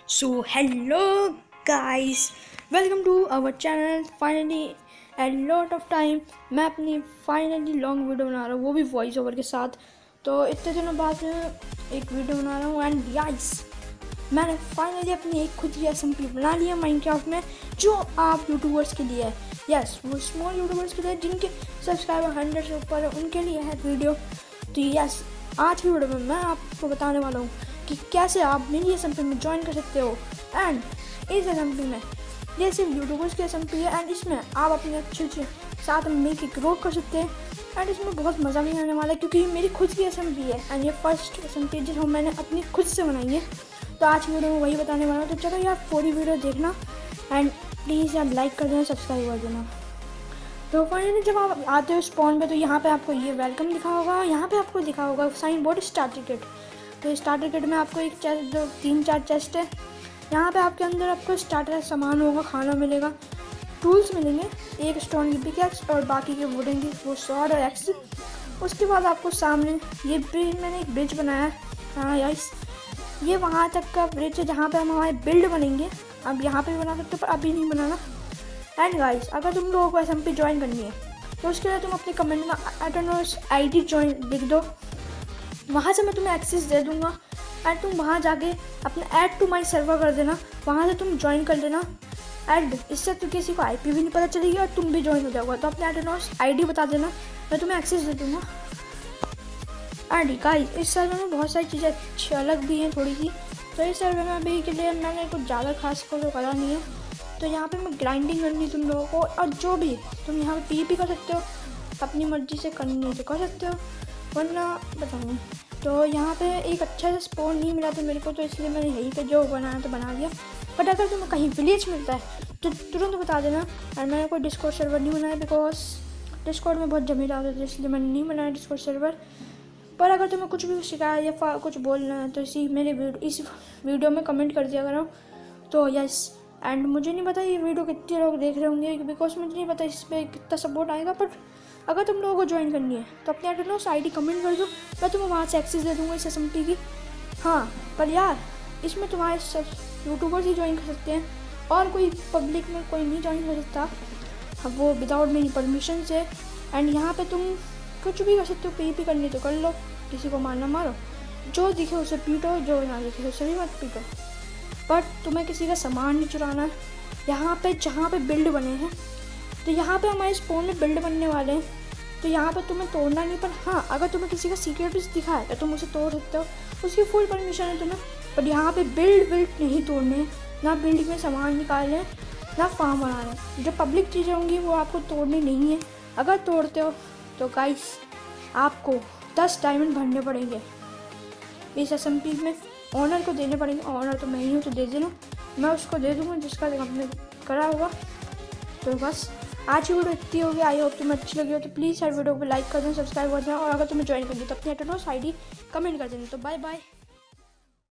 So hello guys, welcome to our channel. Finally a lot of time मैं अपनी finally long video बना रहा हूँ, वो भी वॉइस ओवर के साथ। तो इतने दिनों बाद एक वीडियो बना रहा हूँ एंड गाइस मैंने फाइनली अपनी एक खुद की SMP बना लिया माइनक्राफ्ट में, जो आप यूट्यूबर्स के लिए है। यस, वो स्मॉल यूट्यूबर्स के लिए जिनके सब्सक्राइबर 100 से ऊपर है, उनके लिए है वीडियो। तो यस, आज की वीडियो में मैं आपको बताने वाला हूँ कि कैसे आप मेरी SMP में ज्वाइन कर सकते हो। एंड इस SMP में ये सिर्फ यूट्यूबर्स की SMP है एंड इसमें आप अपने अच्छे साथ में मिल के ग्रो कर सकते हैं। एंड इसमें बहुत मज़ा भी आने वाला है क्योंकि ये मेरी खुद की SMP है एंड ये फर्स्ट SMP जो मैंने अपनी खुद से बनाई है। तो आज की वीडियो में वही बताने वाला हूँ। तो चलो यार पूरी वीडियो देखना एंड प्लीज़ यार लाइक कर देना, सब्सक्राइब कर देना। तो फाइनली जब आप आते हो स्पॉन पे तो यहाँ पे आपको ये वेलकम लिखा होगा, यहाँ पे आपको लिखा होगा साइन बोर्ड स्टार्टर किट। तो स्टार्टर किट में आपको एक चेस्ट, जो 3-4 चेस्ट है, यहाँ पे आपके अंदर आपको स्टार्टर सामान होगा, खाना मिलेगा, टूल्स मिलेंगे, एक स्टोन की पिकैक्स और बाकी के वुडन की वो स्वॉर्ड और एक्स। उसके बाद आपको सामने ये ब्रिज, मैंने एक ब्रिज बनाया है। हाँ यार, ये वहाँ तक का ब्रिज है जहाँ पे हम हमारे बिल्ड बनेंगे। अब यहाँ पे भी बना सकते हो पर अभी नहीं बनाना। एंड गाइस, अगर तुम लोगों को SMP ज्वाइन करनी है तो उसके लिए तुम अपने कमेंट में एटोनोस ID ज्वाइन लिख दो, वहाँ से मैं तुम्हें एक्सेस दे दूँगा एंड तुम वहाँ जाके अपना ऐड टू माई सर्वर कर देना, वहाँ से तुम ज्वाइन कर लेना। एंड इससे तो किसी को IP भी नहीं पता चलेगी और तुम भी ज्वाइन हो जाओगे। तो अपने एटोनोस ID बता देना, मैं तुम्हें एक्सेस दे दूँगा। एंड गाइस, इस सर्वर में बहुत सारी चीज़ें अच्छी अलग भी हैं थोड़ी सी। तो इस सर्वर में अभी के लिए मैंने कुछ ज़्यादा खास को तो करा नहीं है। तो यहाँ पे मैं ग्राइंडिंग करनी तुम लोगों को, और जो भी तुम यहाँ पे PvP कर सकते हो, अपनी मर्जी से करनी है तो कर सकते हो, वरना बताऊँ। तो यहाँ पे एक अच्छा सा स्पॉन नहीं मिला था मेरे को, तो इसलिए मैंने यहीं पे जो बनाया तो बना लिया। बट अगर तुम्हें कहीं विलेज मिलता है तो तुरंत बता देना। और मैंने कोई डिस्कॉर्ड सर्वर नहीं बनाया बिकॉज डिस्कॉर्ड में बहुत झमेला होता है, इसलिए मैंने नहीं बनाया डिस्कॉर्ड सर्वर। पर अगर तुम्हें कुछ भी शिकायत या कुछ बोलना है तो इस वीडियो में कमेंट कर दिया करो। तो यस, एंड मुझे नहीं पता ये वीडियो कितने लोग देख रहे होंगे बिकॉज मुझे नहीं पता इस पर कितना सपोर्ट आएगा। पर अगर तुम लोगों को ज्वाइन करनी है तो अपने एटोनोस ID कमेंट कर दो, मैं तुम्हें वहाँ से एक्सेस दे दूँगा इस SMP की। हाँ, पर यार इसमें तुम्हारे सब यूट्यूबर्स ही ज्वाइन कर सकते हैं और कोई पब्लिक में कोई नहीं ज्वाइन कर सकता, अब वो विदाउट मेरी परमिशन से। एंड यहाँ पे तुम कुछ भी कर सकते हो, PvP करनी तो कर लो, किसी को मारना मारो, जो दिखे उसे पीटो, जो यहाँ दिखे उसे भी मत पीटो। बट तुम्हें किसी का सामान नहीं चुराना है। यहाँ पे जहाँ पे बिल्ड बने हैं, तो यहाँ पे हमारे स्पॉन में बिल्ड बनने वाले हैं, तो यहाँ पे तुम्हें तोड़ना नहीं। पर हाँ, अगर तुम्हें किसी का सीक्रेट पीस दिखा है तो तुम उसे तोड़ सकते हो, उसकी फुल परमिशन है तुम्हें। बट यहाँ पे बिल्ड नहीं तोड़ने, ना बिल्ड में सामान निकालने, ना फार्म बनाने। जो पब्लिक चीज़ें होंगी वो आपको तोड़नी नहीं है। अगर तोड़ते हो तो गाइस आपको 10 डायमंड भरने पड़ेंगे इस SMP में, ऑनर को देने पड़ेंगे। ऑनर तो मैं ही हूँ तो दे देना, मैं उसको दे दूँगा जिसका हमने करा होगा। तो बस आज की वीडियो इतनी होगी। आई होप तुम्हें अच्छी लगी हो तो प्लीज़ यार वीडियो को लाइक कर देना, सब्सक्राइब कर देना, और अगर तुम्हें ज्वाइन करनी है तो अपनी एटोनोस ID कमेंट कर देना। तो बाय बाय।